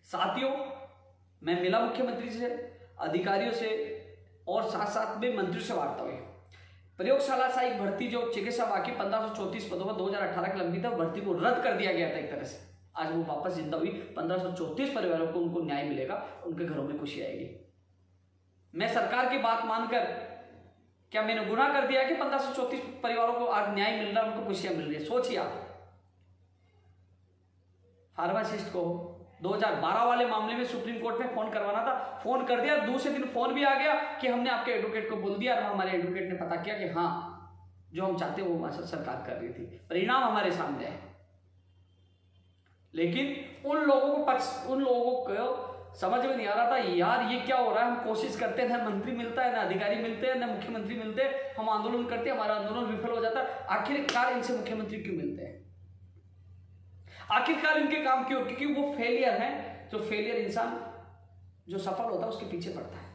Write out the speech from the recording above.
साथियों, मैं मिला मुख्यमंत्री से, अधिकारियों से और साथ साथ में मंत्रियों से वार्ता हुई। प्रयोगशाला सहायक भर्ती जो चिकित्सा बाकी 1534 पदों पर 2018 की लंबित भर्ती को रद्द कर दिया गया था एक तरह से, आज वो वापस जिंदा हुई। 1534 परिवारों को उनको न्याय मिलेगा, उनके घरों में खुशी आएगी। मैं सरकार की बात मानकर, क्या मैंने गुनाह कर दिया कि 1534 परिवारों को आज न्याय मिल रहा है, उनको खुशियां मिल रही है? सोचिए आप। फार्मासिस्ट को 2012 वाले मामले में सुप्रीम कोर्ट में फोन करवाना था, फोन कर दिया, दूसरे दिन फोन भी आ गया कि हमने आपके एडवोकेट को बोल दिया, और हमारे एडवोकेट ने पता किया कि हाँ, जो हम चाहते वो सरकार कर रही थी। परिणाम हमारे सामने है। लेकिन उन लोगों को समझ में नहीं आ रहा था, यार ये क्या हो रहा है। हम कोशिश करते हैं, ना मंत्री मिलता है, ना अधिकारी मिलते हैं, ना मुख्यमंत्री मिलते हैं। हम आंदोलन करते हैं, हमारा आंदोलन विफल हो जाता है। आखिरकार इनसे मुख्यमंत्री क्यों मिलते हैं? आखिरकार इनके काम क्यों? क्योंकि वो फेलियर है। जो फेलियर इंसान जो सफल होता है उसके पीछे पड़ता है।